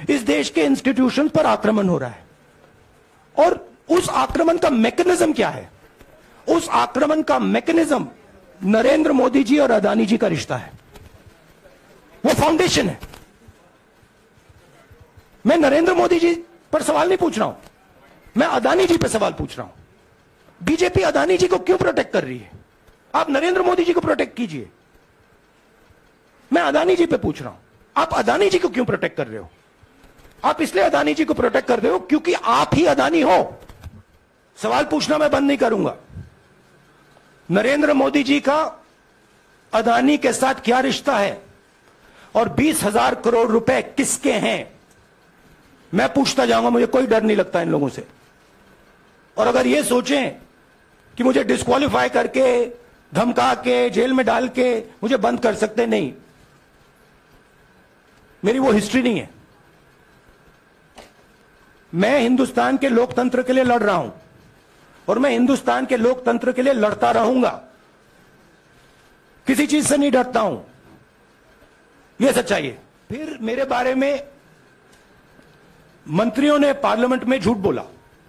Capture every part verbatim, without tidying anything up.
इस देश के इंस्टीट्यूशन पर आक्रमण हो रहा है। और उस आक्रमण का मैकेनिज्म क्या है? उस आक्रमण का मैकेनिज्म नरेंद्र मोदी जी और अदानी जी का रिश्ता है, वो फाउंडेशन है। मैं नरेंद्र मोदी जी पर सवाल नहीं पूछ रहा हूं, मैं अदानी जी पर सवाल पूछ रहा हूं। बीजेपी अदानी जी को क्यों प्रोटेक्ट कर रही है? आप नरेंद्र मोदी जी को प्रोटेक्ट कीजिए। मैं अदानी जी पे पूछ रहा हूं, आप अदानी जी को क्यों प्रोटेक्ट कर रहे हो? आप इसलिए अदानी जी को प्रोटेक्ट कर रहे हो क्योंकि आप ही अदानी हो। सवाल पूछना मैं बंद नहीं करूंगा। नरेंद्र मोदी जी का अदानी के साथ क्या रिश्ता है और बीस हजार करोड़ रुपए किसके हैं, मैं पूछता जाऊंगा। मुझे कोई डर नहीं लगता इन लोगों से। और अगर ये सोचें कि मुझे डिस्क्वालीफाई करके, धमका के, जेल में डाल के मुझे बंद कर सकते, नहीं, मेरी वो हिस्ट्री नहीं है। मैं हिंदुस्तान के लोकतंत्र के लिए लड़ रहा हूं और मैं हिंदुस्तान के लोकतंत्र के लिए लड़ता रहूंगा। किसी चीज से नहीं डरता हूं, यह सच्चाई है। फिर मेरे बारे में मंत्रियों ने पार्लियामेंट में झूठ बोला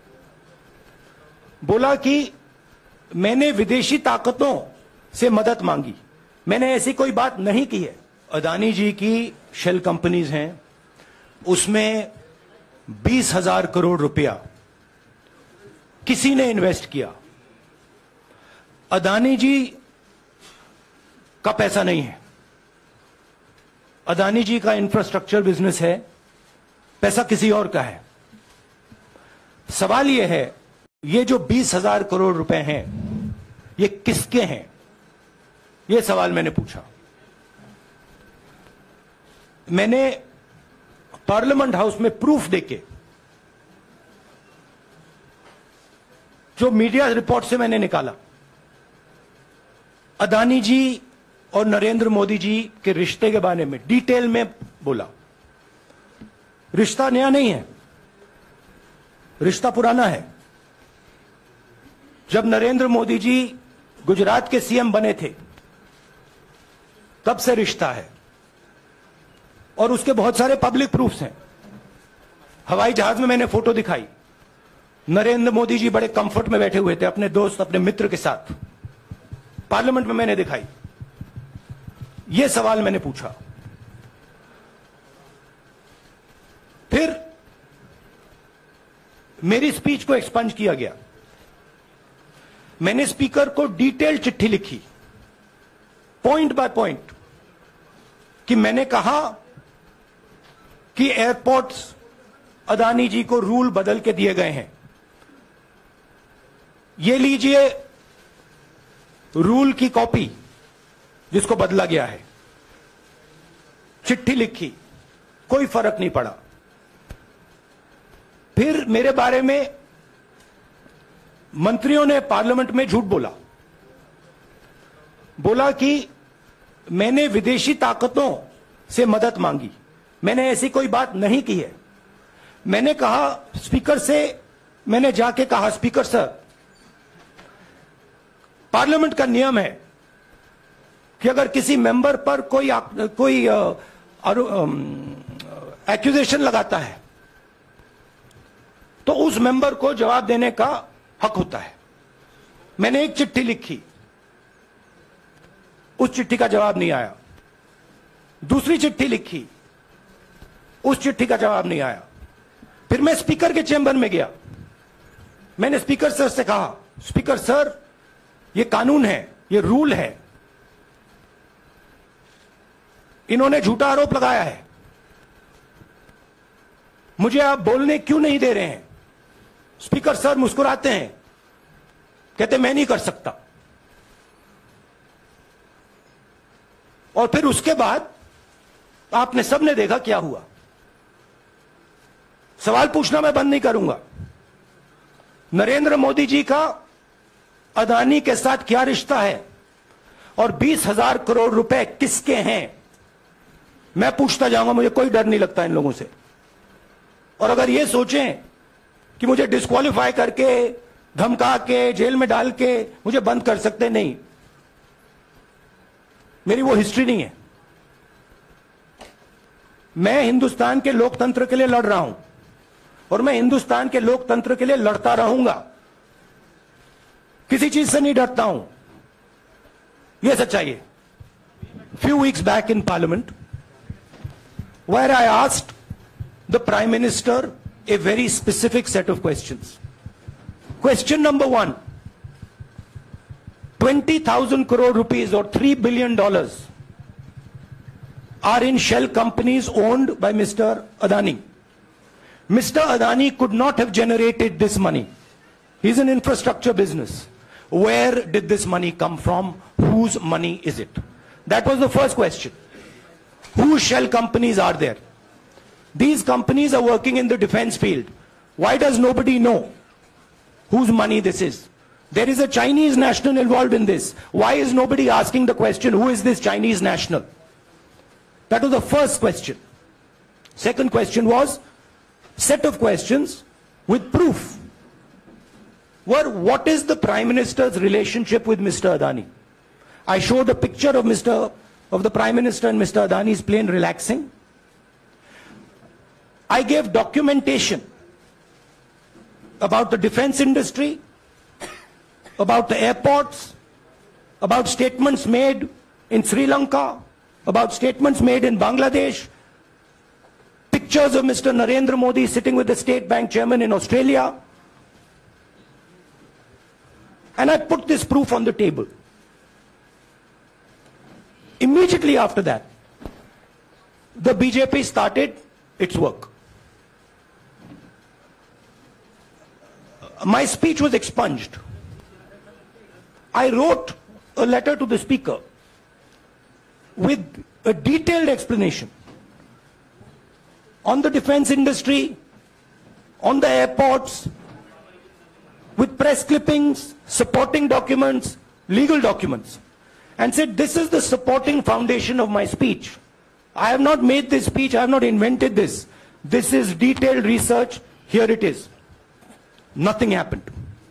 बोला कि मैंने विदेशी ताकतों से मदद मांगी। मैंने ऐसी कोई बात नहीं की है। अदानी जी की शेल कंपनीज हैं, उसमें बीस हजार करोड़ रुपया किसी ने इन्वेस्ट किया। अदानी जी का पैसा नहीं है। अदानी जी का इंफ्रास्ट्रक्चर बिजनेस है, पैसा किसी और का है। सवाल यह है, ये जो बीस हजार करोड़ रुपए हैं, ये किसके हैं? यह सवाल मैंने पूछा। मैंने पार्लियामेंट हाउस में प्रूफ देके, जो मीडिया रिपोर्ट से मैंने निकाला, अदानी जी और नरेंद्र मोदी जी के रिश्ते के बारे में डिटेल में बोला। रिश्ता नया नहीं है, रिश्ता पुराना है। जब नरेंद्र मोदी जी गुजरात के सीएम बने थे, तब से रिश्ता है और उसके बहुत सारे पब्लिक प्रूफ्स हैं। हवाई जहाज में मैंने फोटो दिखाई, नरेंद्र मोदी जी बड़े कंफर्ट में बैठे हुए थे अपने दोस्त, अपने मित्र के साथ। पार्लियामेंट में मैंने दिखाई। यह सवाल मैंने पूछा। फिर मेरी स्पीच को एक्सपंज किया गया। मैंने स्पीकर को डिटेल चिट्ठी लिखी, पॉइंट बाय पॉइंट, कि मैंने कहा कि एयरपोर्ट्स अदानी जी को रूल बदल के दिए गए हैं। ये लीजिए रूल की कॉपी जिसको बदला गया है। चिट्ठी लिखी, कोई फर्क नहीं पड़ा। फिर मेरे बारे में मंत्रियों ने पार्लियामेंट में झूठ बोला बोला कि मैंने विदेशी ताकतों से मदद मांगी। मैंने ऐसी कोई बात नहीं की है। मैंने कहा स्पीकर से, मैंने जाके कहा, स्पीकर सर, पार्लियामेंट का नियम है कि अगर किसी मेंबर पर कोई कोई एक्यूजेशन लगाता है तो उस मेंबर को जवाब देने का हक होता है। मैंने एक चिट्ठी लिखी, उस चिट्ठी का जवाब नहीं आया। दूसरी चिट्ठी लिखी, उस चिट्ठी का जवाब नहीं आया। फिर मैं स्पीकर के चेंबर में गया। मैंने स्पीकर सर से कहा, स्पीकर सर, ये कानून है, ये रूल है, इन्होंने झूठा आरोप लगाया है, मुझे आप बोलने क्यों नहीं दे रहे हैं? स्पीकर सर मुस्कुराते हैं, कहते मैं नहीं कर सकता। और फिर उसके बाद आपने सबने देखा क्या हुआ। सवाल पूछना मैं बंद नहीं करूंगा। नरेंद्र मोदी जी का अदानी के साथ क्या रिश्ता है और बीस हजार करोड़ रुपए किसके हैं, मैं पूछता जाऊंगा। मुझे कोई डर नहीं लगता इन लोगों से। और अगर ये सोचें कि मुझे डिस्क्वालीफाई करके, धमका के, जेल में डाल के मुझे बंद कर सकते, नहीं, मेरी वो हिस्ट्री नहीं है। मैं हिंदुस्तान के लोकतंत्र के लिए लड़ रहा हूं और मैं हिंदुस्तान के लोकतंत्र के लिए लड़ता रहूंगा, किसी चीज से नहीं डरता हूं, यह सच्चाई है. Few weeks back in Parliament, where I asked the Prime Minister a very specific set of questions. Question number one, twenty thousand crore rupees or three billion dollars are in shell companies owned by Mister Adani. Mister Adani could not have generated this money. He's an infrastructure business. Where did this money come from? Whose money is it? That was the first question. Whose shell companies are there? These companies are working in the defense field. Why does nobody know whose money this is? There is a Chinese national involved in this. Why is nobody asking the question, who is this Chinese national? That was the first question. Second question was, set of questions with proof. Were, what is the Prime Minister's relationship with Mister Adani? I showed a picture of Mister of the Prime Minister and Mister Adani's plane relaxing. I gave documentation about the defense industry, about the airports, about statements made in Sri Lanka, about statements made in Bangladesh, pictures of Mister Narendra Modi sitting with the State Bank chairman in Australia. And I put this proof on the table. Immediately after that, the B J P started its work. My speech was expunged. I wrote a letter to the Speaker with a detailed explanation on the defense industry, on the airports, with press clippings, supporting documents, legal documents, and said, this is the supporting foundation of my speech. I have not made this speech, I have not invented this. This is detailed research, here it is. Nothing happened.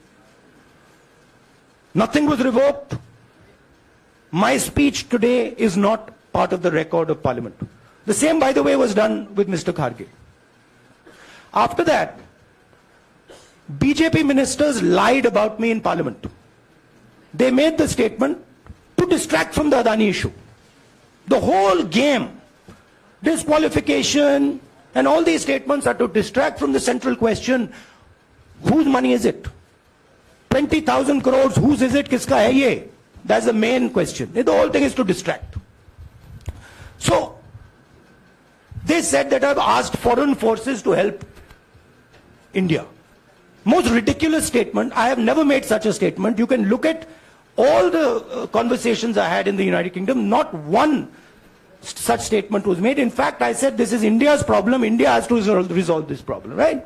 Nothing was revoked. My speech today is not part of the record of Parliament. The same, by the way, was done with Mister Kharge. After that, B J P ministers lied about me in Parliament. They made the statement to distract from the Adani issue. The whole game, disqualification, and all these statements are to distract from the central question, whose money is it? twenty thousand crores, whose is it? Kiska hai ye? That's the main question. The whole thing is to distract. So, they said that I've asked foreign forces to help India. Most ridiculous statement. I have never made such a statement. You can look at all the uh, conversations I had in the United Kingdom. Not one such statement was made. In fact, I said this is India's problem. India has to resolve, resolve this problem, right?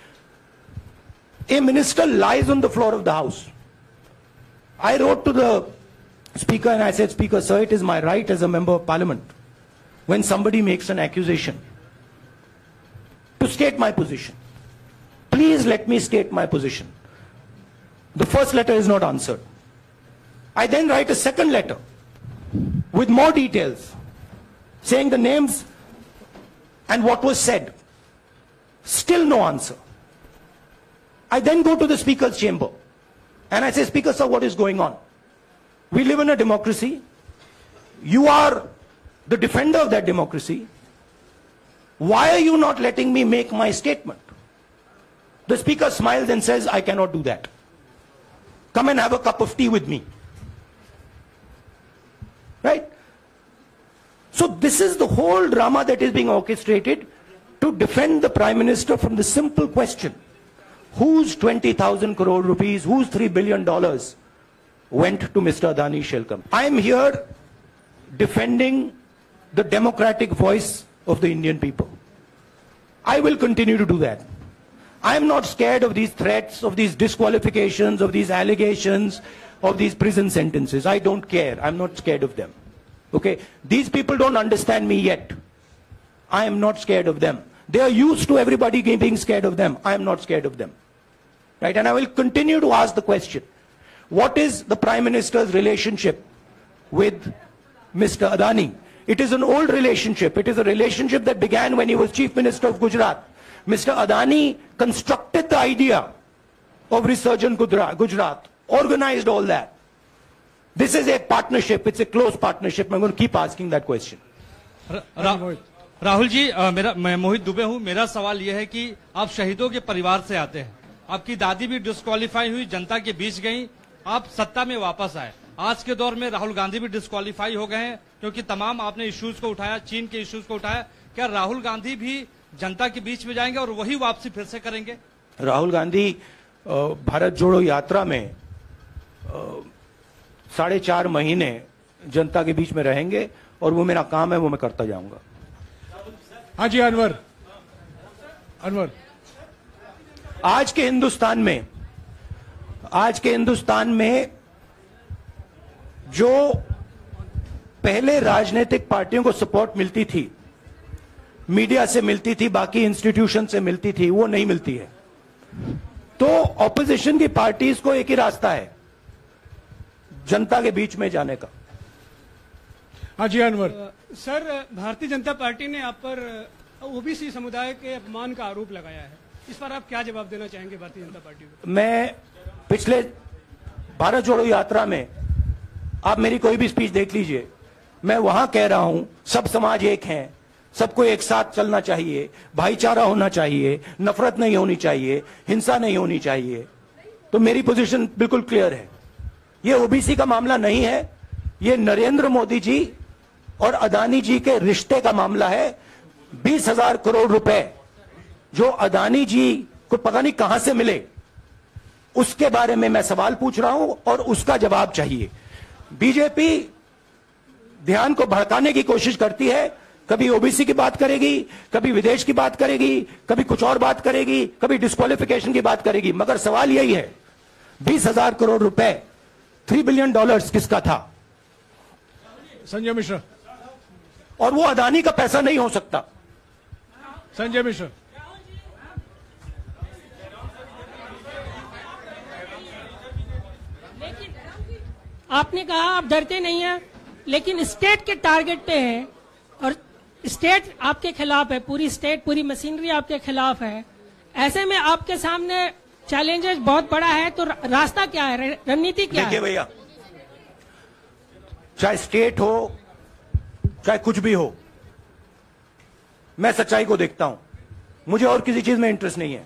A minister lies on the floor of the House. I wrote to the Speaker and I said, Speaker, sir, it is my right as a member of Parliament, when somebody makes an accusation, to state my position. Please let me state my position. The first letter is not answered. I then write a second letter with more details, saying the names and what was said. Still no answer. I then go to the Speaker's chamber and I say, Speaker, sir, what is going on? We live in a democracy. You are the defender of that democracy. Why are you not letting me make my statement? The Speaker smiles and says, I cannot do that. Come and have a cup of tea with me. Right? So this is the whole drama that is being orchestrated to defend the Prime Minister from the simple question, whose twenty thousand crore rupees, whose three billion dollars went to Mister Adani Shell Company? I am here defending the democratic voice of the Indian people. I will continue to do that. I am not scared of these threats, of these disqualifications, of these allegations, of these prison sentences. I don't care. I'm not scared of them. Okay? These people don't understand me yet. I am not scared of them. They are used to everybody being scared of them. I am not scared of them. Right? And I will continue to ask the question, what is the Prime Minister's relationship with Mister Adani? It is an old relationship. It is a relationship that began when he was Chief Minister of Gujarat. Mister Adani constructed the idea of Resurgent Gujarat, organized all that. This is a partnership. It's a close partnership. I'm going to keep asking that question. Ra Ra Rahul ji, आ, मेरा मैं मोहित दुबे हूं। मेरा सवाल यह है कि आप शहीदों के परिवार से आते हैं। आपकी दादी भी डिस्क्वालीफाई हुई, जनता के बीच गई, आप सत्ता में वापस आए। आज के दौर में राहुल गांधी भी डिस्क्वालीफाई हो गए हैं क्योंकि तमाम आपने इश्यूज को उठाया, चीन के इश्यूज को उठाया। क्या राहुल गांधी भी जनता के बीच में जाएंगे और वही वापसी फिर से करेंगे? राहुल गांधी भारत जोड़ो यात्रा में साढ़े चार महीने जनता के बीच में रहेंगे और वो मेरा काम है, वो मैं करता जाऊंगा। हाँ जी, अनवर अनवर आज के हिंदुस्तान में आज के हिंदुस्तान में जो पहले राजनीतिक पार्टियों को सपोर्ट मिलती थी, मीडिया से मिलती थी, बाकी इंस्टीट्यूशन से मिलती थी, वो नहीं मिलती है। तो ऑपोजिशन की पार्टीज को एक ही रास्ता है, जनता के बीच में जाने का। हाँ जी, अनवर सर, भारतीय जनता पार्टी ने आप पर ओबीसी समुदाय के अपमान का आरोप लगाया है। इस पर आप क्या जवाब देना चाहेंगे भारतीय जनता पार्टी को? मैं पिछले भारत जोड़ो यात्रा में आप मेरी कोई भी स्पीच देख लीजिए, मैं वहां कह रहा हूं सब समाज एक हैं, सबको एक साथ चलना चाहिए, भाईचारा होना चाहिए, नफरत नहीं होनी चाहिए, हिंसा नहीं होनी चाहिए। तो मेरी पोजीशन बिल्कुल क्लियर है। ये ओबीसी का मामला नहीं है, ये नरेंद्र मोदी जी और अदानी जी के रिश्ते का मामला है। बीस हजार करोड़ रुपए जो अदानी जी को पता नहीं कहां से मिले, उसके बारे में मैं सवाल पूछ रहा हूं और उसका जवाब चाहिए। बीजेपी ध्यान को भड़काने की कोशिश करती है, कभी ओबीसी की बात करेगी, कभी विदेश की बात करेगी, कभी कुछ और बात करेगी, कभी डिस्क्वालिफिकेशन की बात करेगी, मगर सवाल यही है, बीस हजार करोड़ रुपए, थ्री बिलियन डॉलर्स किसका था? संजय मिश्रा। और वो अदानी का पैसा नहीं हो सकता। संजय मिश्रा। लेकिन आपने कहा आप डरते नहीं हैं, लेकिन स्टेट के टारगेट पे हैं और स्टेट आपके खिलाफ है, पूरी स्टेट, पूरी मशीनरी आपके खिलाफ है। ऐसे में आपके सामने चैलेंजेस बहुत बड़ा है, तो रास्ता क्या है, रणनीति क्या है? देखिए भैया, चाहे स्टेट हो चाहे कुछ भी हो, मैं सच्चाई को देखता हूं। मुझे और किसी चीज में इंटरेस्ट नहीं है,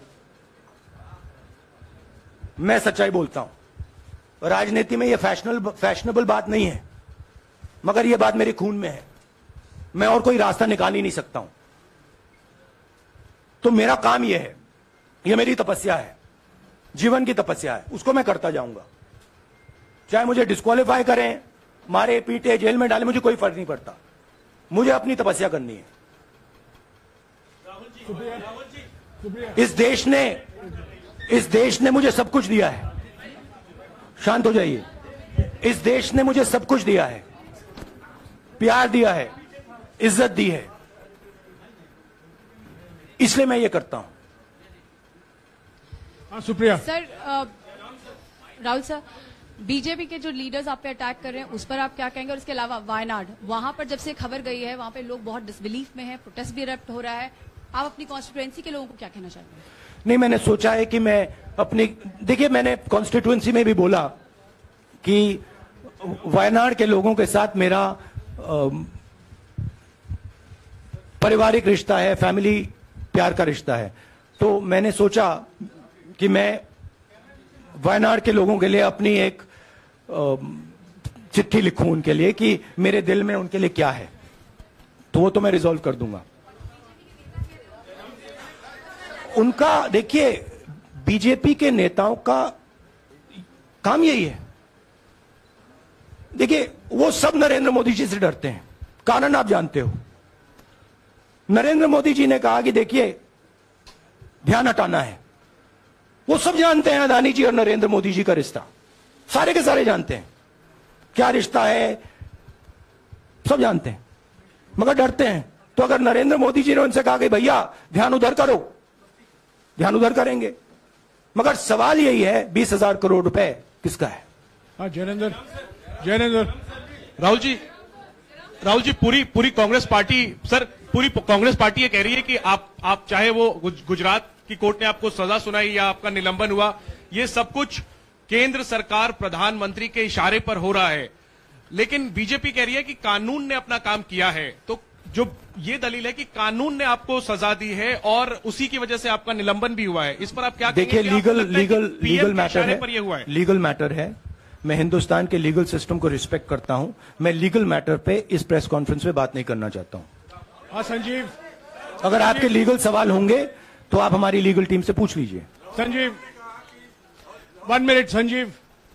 मैं सच्चाई बोलता हूं। राजनीति में यह फैशनेबल फैशनेबल बात नहीं है, मगर यह बात मेरे खून में है। मैं और कोई रास्ता निकाल ही नहीं सकता हूं। तो मेरा काम यह है, यह मेरी तपस्या है, जीवन की तपस्या है, उसको मैं करता जाऊंगा। चाहे मुझे डिस्क्वालीफाई करें, मारे पीटे, जेल में डाले, मुझे कोई फर्क नहीं पड़ता। मुझे अपनी तपस्या करनी है। इस देश ने इस देश ने मुझे सब कुछ दिया है। शांत हो जाइए। इस देश ने मुझे सब कुछ दिया है, प्यार दिया है, इज्जत दी है, इसलिए मैं ये करता हूं। हाँ, सुप्रिया। सर, राहुल सर, बीजेपी के जो लीडर्स आप पे अटैक कर रहे हैं उस पर आप क्या कहेंगे? और इसके अलावा वायनाड, वहां पर जब से खबर गई है वहां पे लोग बहुत डिसबिलीफ में हैं, प्रोटेस्ट भी इरप्ट हो रहा है, आप अपनी कॉन्स्टिट्यूएंसी के लोगों को क्या कहना चाहते हैं? नहीं, मैंने सोचा है कि मैं अपनी, देखिए मैंने कॉन्स्टिट्यूएंसी में भी बोला कि वायनाड के लोगों के साथ मेरा पारिवारिक रिश्ता है, फैमिली प्यार का रिश्ता है। तो मैंने सोचा कि मैं वायनाड के लोगों के लिए अपनी एक चिट्ठी लिखूं उनके लिए कि मेरे दिल में उनके लिए क्या है, तो वो तो मैं रिजॉल्व कर दूंगा। उनका, देखिए, बीजेपी के नेताओं का काम यही है। देखिए, वो सब नरेंद्र मोदी जी से डरते हैं, कारण आप जानते हो। नरेंद्र मोदी जी ने कहा कि देखिए ध्यान हटाना है। वो सब जानते हैं अदानी जी और नरेंद्र मोदी जी का रिश्ता, सारे के सारे जानते हैं क्या रिश्ता है, सब जानते हैं, मगर डरते हैं। तो अगर नरेंद्र मोदी जी ने उनसे कहा कि भैया ध्यान उधर करो, ध्यान उधर करेंगे। मगर सवाल यही है, बीस हजार करोड़ रुपए किसका है? हाँ, जयनेंद्र जयनेंद्र राहुल जी, राहुल जी, पूरी पूरी कांग्रेस पार्टी सर पूरी कांग्रेस पार्टी ये कह रही है कि आप आप चाहे वो गुज, गुजरात की कोर्ट ने आपको सजा सुनाई या आपका निलंबन हुआ, ये सब कुछ केंद्र सरकार प्रधानमंत्री के इशारे पर हो रहा है। लेकिन बीजेपी कह रही है कि कानून ने अपना काम किया है। तो जो ये दलील है कि कानून ने आपको सजा दी है और उसी की वजह से आपका निलंबन भी हुआ है, इस पर आप क्या देखिए, लीगल लीगल लीगल मैटर है, पर ये हुआ है? लीगल मैटर है। मैं हिंदुस्तान के लीगल सिस्टम को रिस्पेक्ट करता हूं। मैं लीगल मैटर पे इस प्रेस कॉन्फ्रेंस में बात नहीं करना चाहता हूं। हाँ संजीव, अगर आपके लीगल सवाल होंगे तो आप हमारी लीगल टीम से पूछ लीजिए। Sanjeev, one minute Sanjeev.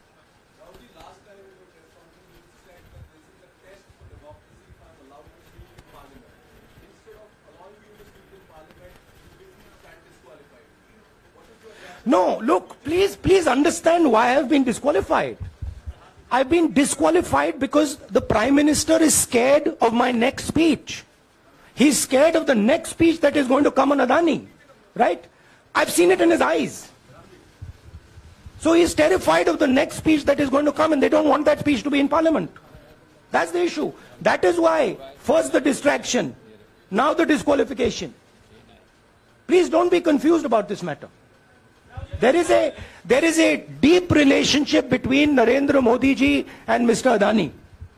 No, look, please, please understand why I've been disqualified. I've been disqualified because the Prime Minister is scared of my next speech. He's scared of the next speech that is going to come on Adani, right? I've seen it in his eyes. So he's terrified of the next speech that is going to come, and they don't want that speech to be in Parliament. That's the issue. That is why, first the distraction, now the disqualification. Please don't be confused about this matter. There is a there is a deep relationship between Narendra Modi ji and Mister Adani.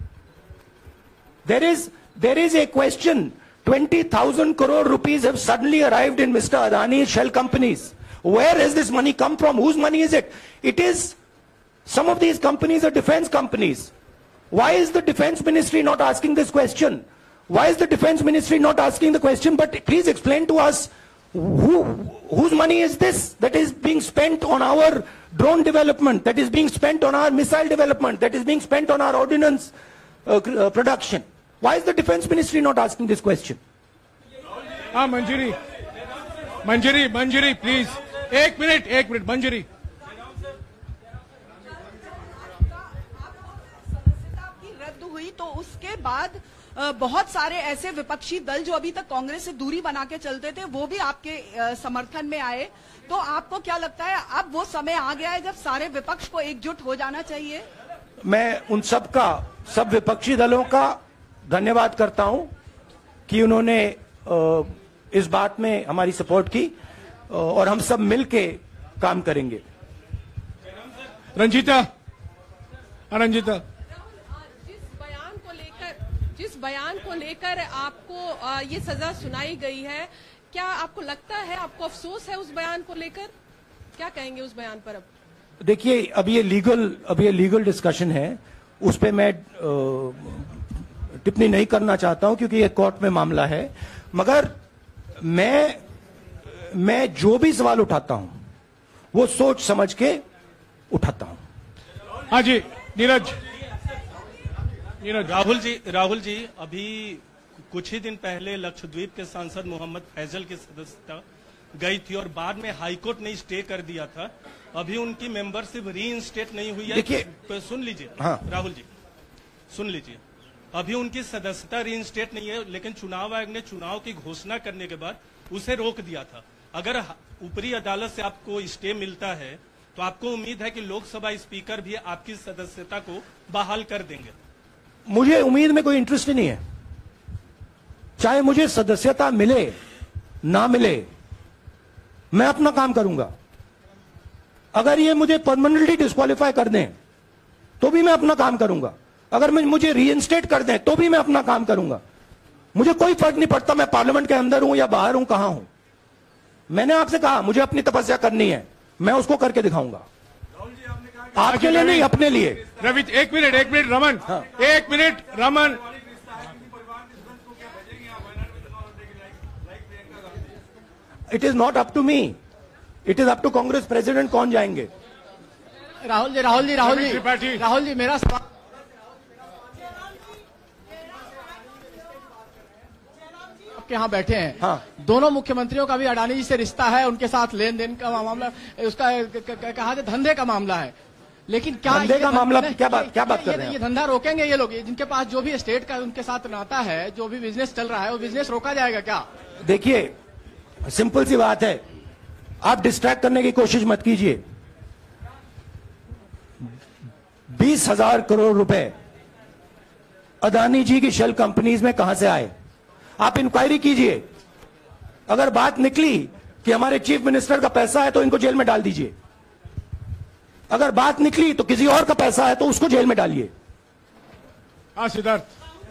There is there is a question. twenty thousand crore rupees have suddenly arrived in Mister Adani's shell companies. Where has this money come from? Whose money is it? It is, some of these companies are defense companies. Why is the defense ministry not asking this question? Why is the defense ministry not asking the question? But please explain to us, who, whose money is this that is being spent on our drone development, that is being spent on our missile development, that is being spent on our ordnance uh, uh, production? Why is the defense ministry not asking this question? हाँ Manjari, Manjari, Manjari please, एक minute, एक minute Manjari. सदस्यता की रद्द हुई तो उसके बाद अ, बहुत सारे ऐसे विपक्षी दल जो अभी तक कांग्रेस से दूरी बना के चलते थे वो भी आपके अ, समर्थन में आए। तो आपको क्या लगता है अब वो समय आ गया है जब सारे विपक्ष को एकजुट हो जाना चाहिए? मैं उन सब का, सब विपक्षी दलों का धन्यवाद करता हूं कि उन्होंने आ, इस बात में हमारी सपोर्ट की और हम सब मिलके काम करेंगे। रंजीता, रंजीता, जिस बयान को लेकर जिस बयान को लेकर आपको आ, ये सजा सुनाई गई है, क्या आपको लगता है, आपको अफसोस है उस बयान को लेकर? क्या कहेंगे उस बयान पर? अब देखिए, अब ये लीगल अब ये लीगल डिस्कशन है, उस पे मैं टिप्पणी नहीं करना चाहता हूं क्योंकि ये कोर्ट में मामला है। मगर मैं मैं जो भी सवाल उठाता हूं वो सोच समझ के उठाता हूं। हाँ जी, नीरज, नीरज। राहुल जी, राहुल जी, अभी कुछ ही दिन पहले लक्षद्वीप के सांसद मोहम्मद फैजल की सदस्यता गई थी और बाद में हाईकोर्ट ने स्टे कर दिया था। अभी उनकी मेंबरशिप री इंस्टेट नहीं हुई है। देखिए, सुन लीजिए। हाँ। राहुल जी सुन लीजिए, अभी उनकी सदस्यता री इंस्टेट नहीं है, लेकिन चुनाव आयोग ने चुनाव की घोषणा करने के बाद उसे रोक दिया था। अगर ऊपरी अदालत से आपको स्टे मिलता है तो आपको उम्मीद है कि लोकसभा स्पीकर भी आपकी सदस्यता को बहाल कर देंगे? मुझे उम्मीद में कोई इंटरेस्ट नहीं है। चाहे मुझे सदस्यता मिले ना मिले, मैं अपना काम करूंगा। अगर ये मुझे परमानेंटली डिस्क्वालीफाई कर दें तो भी मैं अपना काम करूंगा। अगर मुझे रीइंस्टेट कर दें तो भी मैं अपना काम करूंगा। मुझे कोई फर्क नहीं पड़ता मैं पार्लियामेंट के अंदर हूं या बाहर हूं, कहां हूं। मैंने आपसे कहा मुझे अपनी तपस्या करनी है, मैं उसको करके दिखाऊंगा। आपके लिए नहीं, अपने लिए। रवि, एक मिनट, एक मिनट रमन, हाँ। एक minute Raman. It is not up to me, it is up to Congress president कौन जाएंगे। राहुल जी, राहुल जी, राहुल जी, राहुल जी, मेरा सवाल आपके यहाँ बैठे हैं। हाँ। दोनों मुख्यमंत्रियों का भी अडानी जी से रिश्ता है, उनके साथ लेन देन का मामला, उसका कहा जाए धंधे का मामला है। लेकिन क्या धंधे का मामला, क्या बात क्या बात कर रहे हैं? ये धंधा रोकेंगे ये लोग, जिनके पास जो भी स्टेट का उनके साथ नाता है, जो भी बिजनेस चल रहा है, वो बिजनेस रोका जाएगा क्या? देखिए, सिंपल सी बात है, आप डिस्ट्रैक्ट करने की कोशिश मत कीजिए। बीस हजार करोड़ रुपए अदानी जी की शेल कंपनीज में कहां से आए? आप इंक्वायरी कीजिए। अगर बात निकली कि हमारे चीफ मिनिस्टर का पैसा है तो इनको जेल में डाल दीजिए। अगर बात निकली तो किसी और का पैसा है तो उसको जेल में डालिए। हाँ Siddharth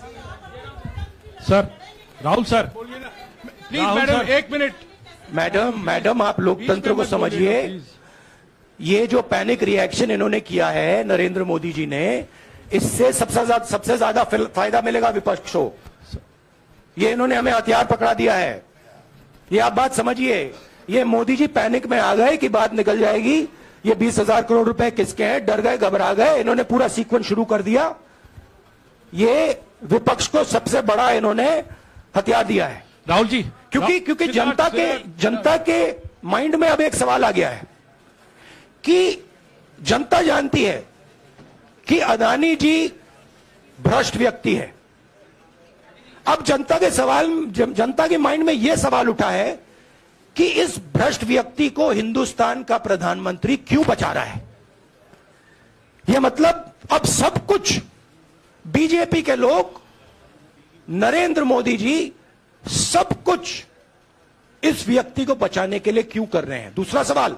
sir, Rahul sir, please madam एक मिनट। मैडम मैडम आप लोकतंत्र को समझिए। ये जो पैनिक रिएक्शन इन्होंने किया है नरेंद्र मोदी जी ने, इससे सबसे ज्यादा सबसे ज्यादा फायदा मिलेगा विपक्ष को। ये इन्होंने हमें हथियार पकड़ा दिया है। ये आप बात समझिए। ये मोदी जी पैनिक में आ गए कि बात निकल जाएगी, ये बीस हजार करोड़ रुपए किसके हैं, डर गए, घबरा गए। इन्होंने पूरा सीक्वेंस शुरू कर दिया। ये विपक्ष को सबसे बड़ा इन्होंने हथियार दिया है राहुल जी, क्योंकि क्योंकि जनता के जनता के माइंड में अब एक सवाल आ गया है कि जनता जानती है कि अदानी जी भ्रष्ट व्यक्ति है। अब जनता के सवाल जनता के माइंड में यह सवाल उठा है कि इस भ्रष्ट व्यक्ति को हिंदुस्तान का प्रधानमंत्री क्यों बचा रहा है। यह मतलब अब सब कुछ बीजेपी के लोग, नरेंद्र मोदी जी सब कुछ इस व्यक्ति को बचाने के लिए क्यों कर रहे हैं। दूसरा सवाल,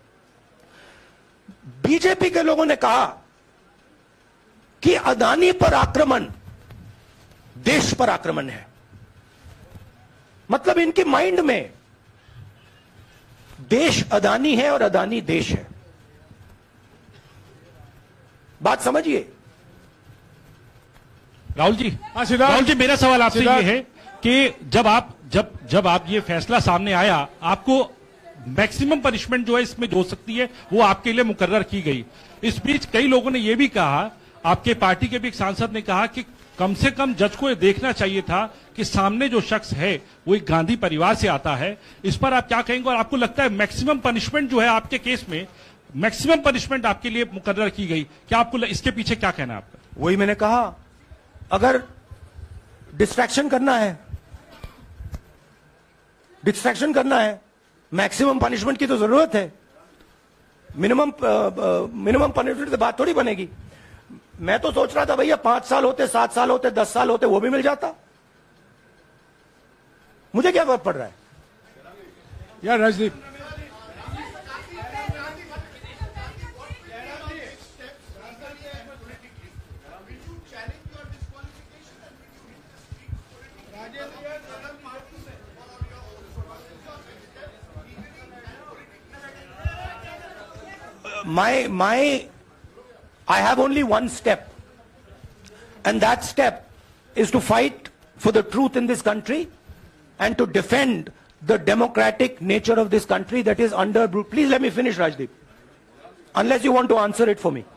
बीजेपी के लोगों ने कहा कि अदानी पर आक्रमण देश पर आक्रमण है। मतलब इनके माइंड में देश अदानी है और अदानी देश है। बात समझिए। राहुल जी, राहुल जी, मेरा सवाल आपसे ये है कि जब आप जब जब आप ये फैसला सामने आया, आपको मैक्सिमम पनिशमेंट जो है इसमें जो हो सकती है वो आपके लिए मुकर्रर की गई। इस बीच कई लोगों ने यह भी कहा, आपके पार्टी के भी एक सांसद ने कहा कि कम से कम जज को यह देखना चाहिए था कि सामने जो शख्स है वो एक गांधी परिवार से आता है। इस पर आप क्या कहेंगे? और आपको लगता है मैक्सिमम पनिशमेंट जो है आपके केस में, मैक्सिमम पनिशमेंट आपके लिए मुकर्रर की गई, क्या आपको इसके पीछे क्या कहना है आपका? वही मैंने कहा, अगर डिस्ट्रैक्शन करना है डिस्ट्रैक्शन करना है मैक्सिमम पनिशमेंट की तो जरूरत है। मिनिमम मिनिमम पनिशमेंट से बात थोड़ी बनेगी। मैं तो सोच रहा था भैया पांच साल होते, सात साल होते, दस साल होते, वो भी मिल जाता। मुझे क्या फर्क पड़ रहा है यार Rajdeep. My, my, I have only one step, and that step is to fight for the truth in this country and to defend the democratic nature of this country that is under. Please let me finish, Rajdeep. Unless you want to answer it for me.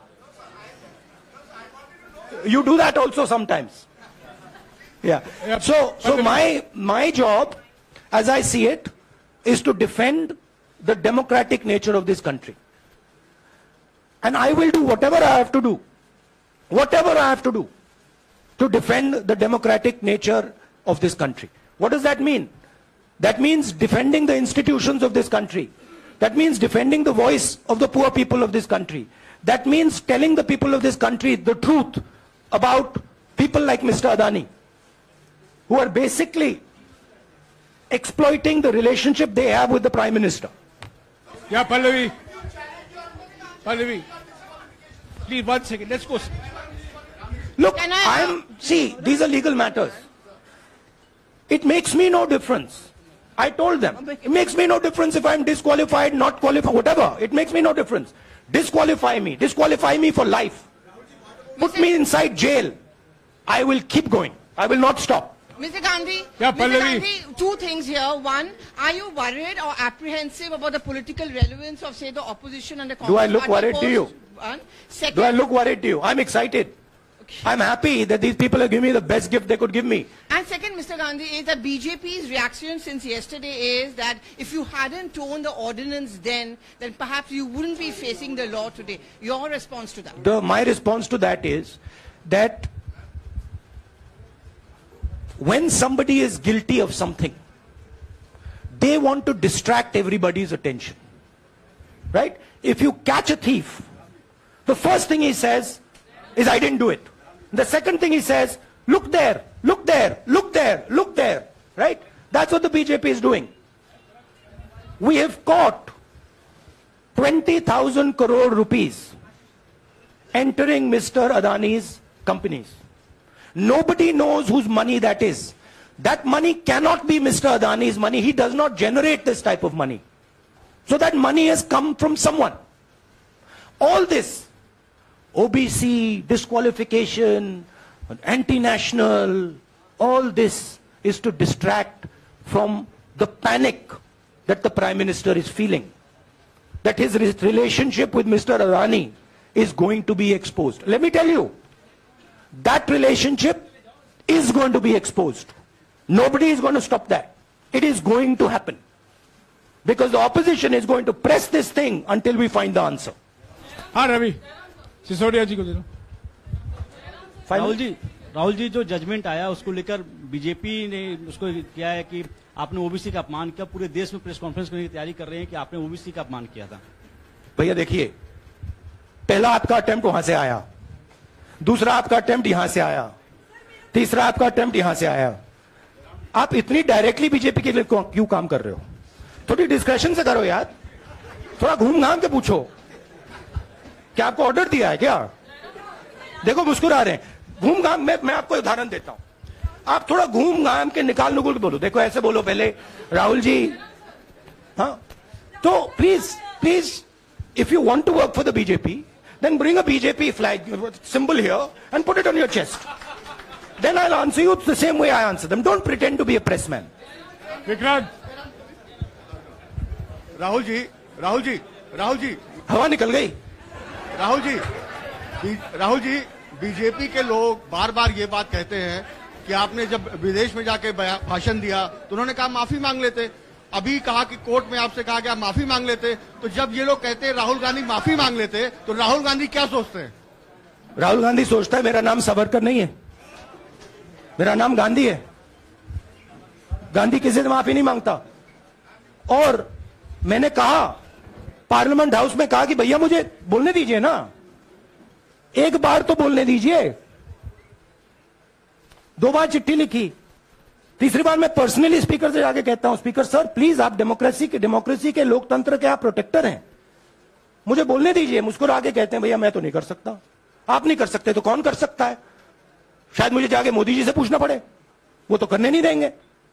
You do that also sometimes. Yeah. So, so my, my job, as I see it, is to defend the democratic nature of this country. And I will do whatever I have to do, whatever I have to do to defend the democratic nature of this country. What does that mean? That means defending the institutions of this country. That means defending the voice of the poor people of this country. That means telling the people of this country the truth about people like Mister Adani, who are basically exploiting the relationship they have with the Prime Minister. Yeah, Pallavi. Pallavi, please one second. Let's go. Look, I am, see, these are legal matters. It makes me no difference. I told them, it makes me no difference if I'm disqualified, not qualified, whatever. It makes me no difference. Disqualify me, disqualify me for life. Put me inside jail. I will keep going. I will not stop. Mister Gandhi, yeah, Mister Gandhi, two things here. One, are you worried or apprehensive about the political relevance of, say, the opposition and the Congress? Do I look party worried to you? One. Second, Do I look worried to you? I'm excited. Okay. I'm happy that these people are giving me the best gift they could give me. And second, Mister Gandhi, is that B J P's reaction since yesterday is that if you hadn't torn the ordinance then, then perhaps you wouldn't be facing the law today. Your response to that? The, my response to that is that when somebody is guilty of something, they want to distract everybody's attention. Right? If you catch a thief, the first thing he says is, I didn't do it. The second thing he says, Look there, look there, look there, look there, right? That's what the B J P is doing. We have caught twenty thousand crore rupees entering Mister Adani's companies. Nobody knows whose money that is. That money cannot be Mister Adani's money. He does not generate this type of money. So that money has come from someone. All this, O B C, disqualification, anti-national, all this is to distract from the panic that the Prime Minister is feeling. That his relationship with Mister Adani is going to be exposed. Let me tell you, that relationship is going to be exposed. Nobody is going to stop that. It is going to happen. Because the opposition is going to press this thing until we find the answer. हाँ रवि सिसोदिया जी को दे दो। राहुल जी राहुल जी जो judgement आया उसको लेकर BJP ने उसको किया है कि आपने ओबीसी का अपमान किया, पूरे देश में प्रेस कॉन्फ्रेंस करने की तैयारी कर रहे हैं कि आपने ओबीसी का अपमान किया था। भैया देखिए, पहला आपका अटेम्प्ट वहां से आया, दूसरा आपका अटेम्प्ट यहां से आया, तीसरा आपका अटेम्प्ट यहां से आया। आप इतनी डायरेक्टली बीजेपी के लिए क्यों काम कर रहे हो? थोड़ी डिस्कशन से करो यार, थोड़ा घूम घाम के पूछो। क्या आपको ऑर्डर दिया है क्या? देखो मुस्कुरा रहे हैं। घूम घाम, मैं मैं आपको उदाहरण देता हूं, आप थोड़ा घूम घाम के निकाल नुकुल के बोलो। देखो ऐसे बोलो पहले, राहुल जी, हाँ तो please please if you want to work for the BJP then bring a BJP flag symbol here and put it on your chest. Then I'll answer you the same way I answer them. Don't pretend to be a pressman. Vikrant, Rahul ji, Rahul ji, Rahul ji, हवा निकल गई। राहुल जी, राहुल जी, बीजेपी के लोग बार बार ये बात कहते हैं कि आपने जब विदेश में जाके भाषण दिया तो उन्होंने कहा माफी मांग लेते। अभी कहा कि कोर्ट में आपसे कहा गया माफी मांग लेते। तो जब ये लोग कहते हैं राहुल गांधी माफी मांग लेते, तो राहुल गांधी क्या सोचते हैं? राहुल गांधी सोचता है मेरा नाम सावरकर नहीं है, मेरा नाम गांधी है। गांधी किसी से माफी नहीं मांगता। और मैंने कहा, पार्लियामेंट हाउस में कहा कि भैया मुझे बोलने दीजिए ना, एक बार तो बोलने दीजिए। दो बार चिट्ठी लिखी, तीसरी बार मैं पर्सनली स्पीकर से जाके कहता हूं, स्पीकर सर प्लीज, आप डेमोक्रेसी के डेमोक्रेसी के लोकतंत्र के आप प्रोटेक्टर हैं, मुझे बोलने दीजिए। मुस्कुरा के कहते हैं भैया मैं तो नहीं कर सकता। आप नहीं कर सकते तो कौन कर सकता है? शायद मुझे जाके मोदी जी से पूछना पड़े, वो तो करने नहीं देंगे।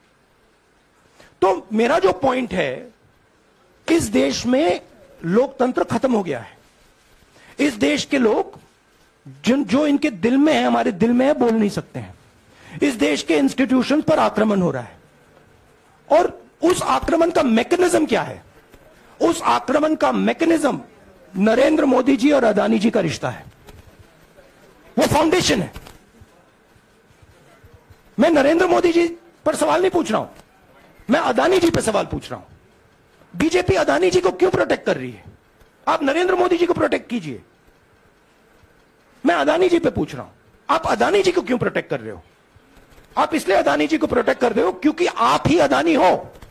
तो मेरा जो पॉइंट है, इस देश में लोकतंत्र खत्म हो गया है। इस देश के लोग जिन जो इनके दिल में है, हमारे दिल में है, बोल नहीं सकते हैं। इस देश के इंस्टीट्यूशन पर आक्रमण हो रहा है। और उस आक्रमण का मैकेनिज्म क्या है? उस आक्रमण का मैकेनिज्म नरेंद्र मोदी जी और अदानी जी का रिश्ता है, वो फाउंडेशन है। मैं नरेंद्र मोदी जी पर सवाल नहीं पूछ रहा हूं, मैं अदानी जी पर सवाल पूछ रहा हूं। बीजेपी अदानी जी को क्यों प्रोटेक्ट कर रही है? आप नरेंद्र मोदी जी को प्रोटेक्ट कीजिए। मैं अदानी जी पे पूछ रहा हूं, आप अदानी जी को क्यों प्रोटेक्ट कर रहे हो? आप इसलिए अदानी जी को प्रोटेक्ट कर रहे हो क्योंकि आप ही अदानी हो।